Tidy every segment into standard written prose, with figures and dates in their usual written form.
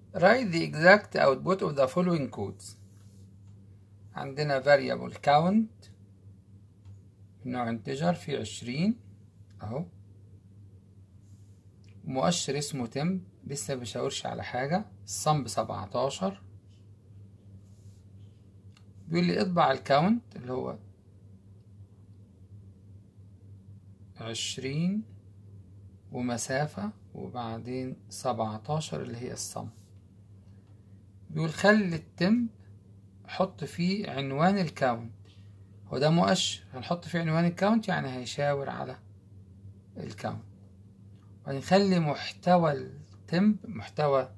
Write the exact output of the following codes. عندنا variable count من نوع integer فيه 20 اهو، مؤشر اسمه temp لسه بيشاورش على حاجة، الصم ب17، بيقول لي اطبع الكاونت اللي هو 20 ومسافة وبعدين 17 اللي هي الصم. بيقول خلي التمب حط فيه عنوان الكاونت، هو ده مؤشر هنحط فيه عنوان الكاونت يعني هيشاور على الكاونت. وهنخلي محتوى التمب، محتوى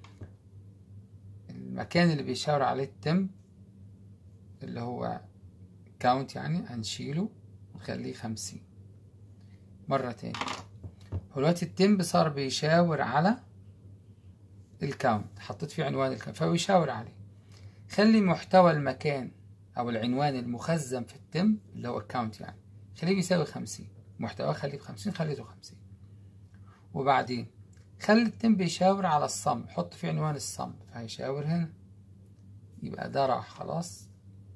المكان اللي بيشاور عليه التمب اللي هو كاونت يعني هنشيله ونخليه 50. مرة تاني، هو دلوقتي التمب صار بيشاور على الكاونت، حطيت فيه عنوان الكاونت فبيشاور عليه. خلي محتوى المكان او العنوان المخزن في التمب اللي هو الكاونت يعني خليه بيساوي 50، محتواه خليه ب50 خليته 50. وبعدين خلي التمب يشاور على الصم، حط فيه عنوان الصم فهيشاور هنا، يبقى ده راح خلاص.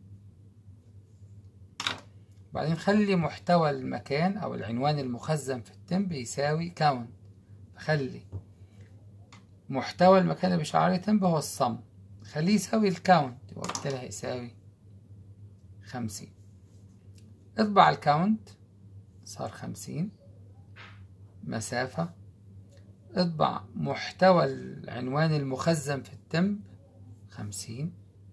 وبعدين خلي محتوى المكان او العنوان المخزن في التمب يساوي كاونت، فخلي محتوى المكان اللي بيشاور عليه تمب هو الصم، خليه يساوي الكاونت وبالتالي هيساوي 50. اطبع الكاونت صار 50 مسافة، اطبع محتوى العنوان المخزن في التمب 50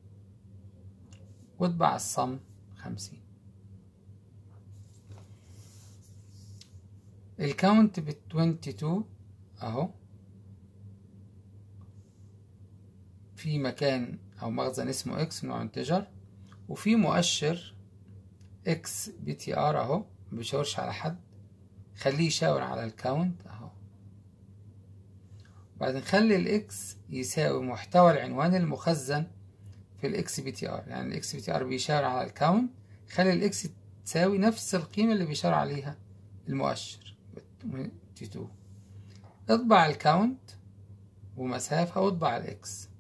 واطبع الصم 50. الكاونت ب22 اهو، في مكان او مخزن اسمه اكس نوع انتجر، وفي مؤشر اكس بي تي ار اهو مبيشاورش على حد، خليه يشاور على الكاونت اهو. وبعدين خلي الاكس يساوي محتوى العنوان المخزن في الاكس بي تي ار، يعني الاكس بي تي ار بيشاور على الكاونت، خلي الاكس تساوي نفس القيمة اللي بيشاور عليها المؤشر 22. اطبع الكاونت ومسافة واطبع الاكس.